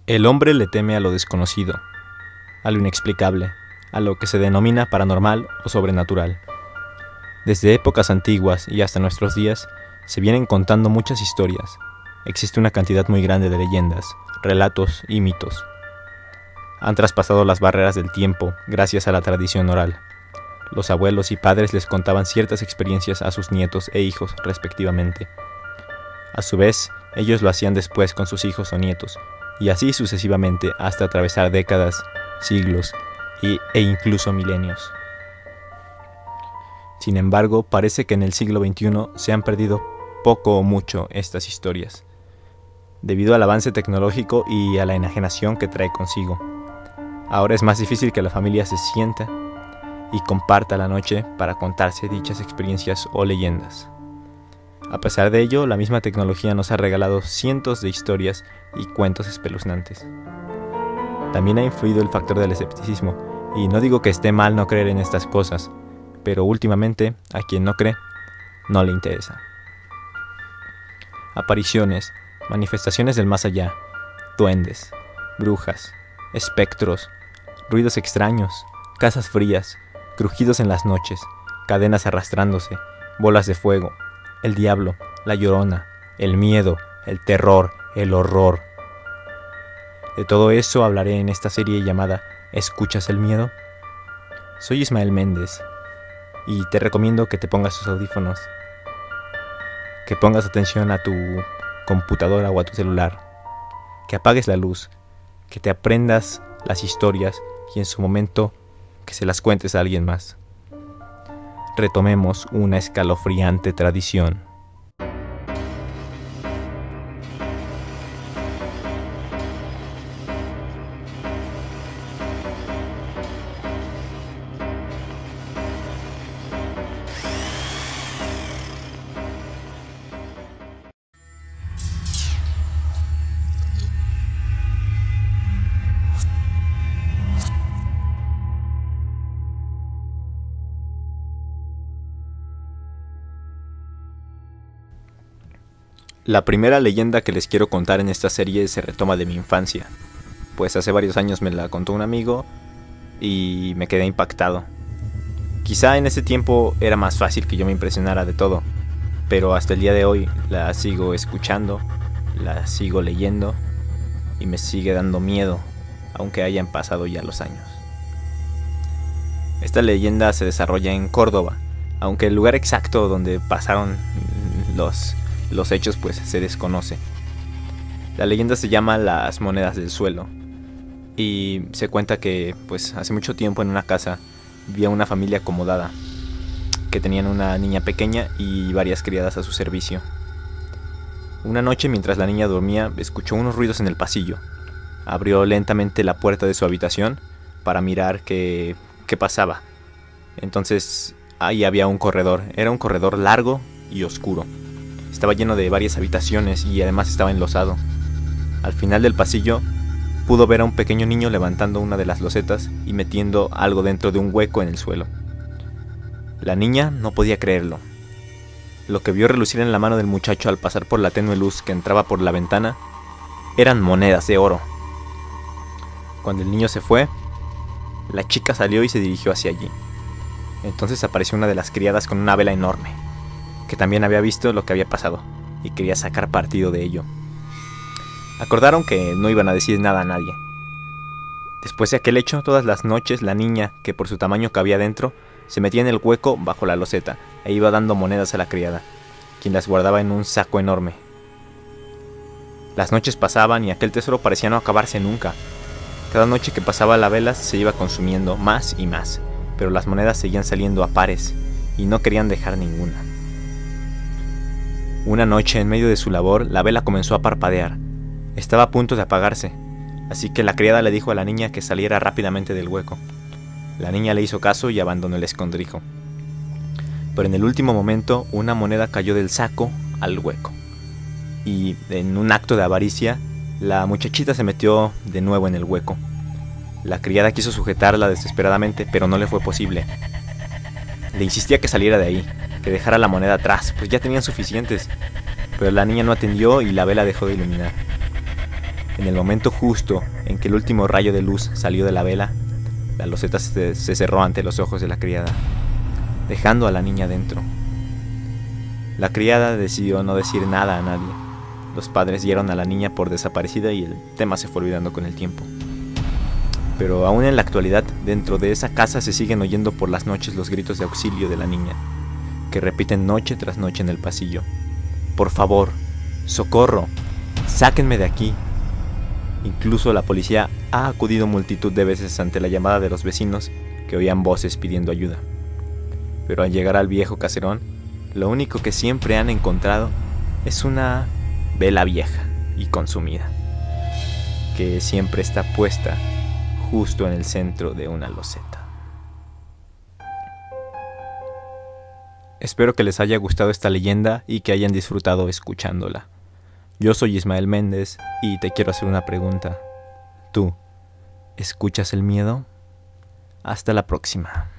El hombre le teme a lo desconocido, a lo inexplicable, a lo que se denomina paranormal o sobrenatural. Desde épocas antiguas y hasta nuestros días se vienen contando muchas historias. Existe una cantidad muy grande de leyendas, relatos y mitos. Han traspasado las barreras del tiempo gracias a la tradición oral. Los abuelos y padres les contaban ciertas experiencias a sus nietos e hijos respectivamente. A su vez, ellos lo hacían después con sus hijos o nietos, y así sucesivamente hasta atravesar décadas, siglos e incluso milenios. Sin embargo, parece que en el siglo XXI se han perdido poco o mucho estas historias, debido al avance tecnológico y a la enajenación que trae consigo. Ahora es más difícil que la familia se sienta y comparta la noche para contarse dichas experiencias o leyendas. A pesar de ello, la misma tecnología nos ha regalado cientos de historias y cuentos espeluznantes. También ha influido el factor del escepticismo, y no digo que esté mal no creer en estas cosas, pero últimamente a quien no cree, no le interesa. Apariciones, manifestaciones del más allá, duendes, brujas, espectros, ruidos extraños, casas frías, crujidos en las noches, cadenas arrastrándose, bolas de fuego, el diablo, la llorona, el miedo, el terror, el horror. De todo eso hablaré en esta serie llamada ¿Escuchas el miedo? Soy Ismael Méndez y te recomiendo que te pongas tus audífonos, que pongas atención a tu computadora o a tu celular, que apagues la luz, que te aprendas las historias y en su momento que se las cuentes a alguien más. Retomemos una escalofriante tradición. La primera leyenda que les quiero contar en esta serie se retoma de mi infancia, pues hace varios años me la contó un amigo y me quedé impactado. Quizá en ese tiempo era más fácil que yo me impresionara de todo, pero hasta el día de hoy la sigo escuchando, la sigo leyendo y me sigue dando miedo, aunque hayan pasado ya los años. Esta leyenda se desarrolla en Córdoba, aunque el lugar exacto donde pasaron los hechos pues se desconoce. La leyenda se llama Las Monedas del Suelo y se cuenta que pues hace mucho tiempo en una casa vivía una familia acomodada que tenían una niña pequeña y varias criadas a su servicio. Una noche mientras la niña dormía escuchó unos ruidos en el pasillo. Abrió lentamente la puerta de su habitación para mirar qué pasaba. Entonces ahí había un corredor, era un corredor largo y oscuro. Estaba lleno de varias habitaciones y además estaba enlosado. Al final del pasillo pudo ver a un pequeño niño levantando una de las losetas y metiendo algo dentro de un hueco en el suelo. La niña no podía creerlo. Lo que vio relucir en la mano del muchacho al pasar por la tenue luz que entraba por la ventana eran monedas de oro. Cuando el niño se fue, la chica salió y se dirigió hacia allí. Entonces apareció una de las criadas con una vela enorme, que también había visto lo que había pasado y quería sacar partido de ello. Acordaron que no iban a decir nada a nadie. Después de aquel hecho, todas las noches la niña, que por su tamaño cabía dentro, se metía en el hueco bajo la loseta e iba dando monedas a la criada, quien las guardaba en un saco enorme. Las noches pasaban y aquel tesoro parecía no acabarse nunca. Cada noche que pasaba la vela se iba consumiendo más y más, pero las monedas seguían saliendo a pares y no querían dejar ninguna. Una noche, en medio de su labor, la vela comenzó a parpadear. Estaba a punto de apagarse, así que la criada le dijo a la niña que saliera rápidamente del hueco. La niña le hizo caso y abandonó el escondrijo. Pero en el último momento, una moneda cayó del saco al hueco. Y, en un acto de avaricia, la muchachita se metió de nuevo en el hueco. La criada quiso sujetarla desesperadamente, pero no le fue posible. Le insistía que saliera de ahí, que dejara la moneda atrás, pues ya tenían suficientes. Pero la niña no atendió y la vela dejó de iluminar. En el momento justo en que el último rayo de luz salió de la vela, la loseta se cerró ante los ojos de la criada, dejando a la niña dentro. La criada decidió no decir nada a nadie. Los padres dieron a la niña por desaparecida y el tema se fue olvidando con el tiempo. Pero aún en la actualidad, dentro de esa casa se siguen oyendo por las noches los gritos de auxilio de la niña, que repiten noche tras noche en el pasillo. Por favor, socorro, sáquenme de aquí. Incluso la policía ha acudido multitud de veces ante la llamada de los vecinos que oían voces pidiendo ayuda. Pero al llegar al viejo caserón, lo único que siempre han encontrado es una vela vieja y consumida, que siempre está puesta justo en el centro de una loseta. Espero que les haya gustado esta leyenda y que hayan disfrutado escuchándola. Yo soy Ismael Méndez y te quiero hacer una pregunta. ¿Tú escuchas el miedo? Hasta la próxima.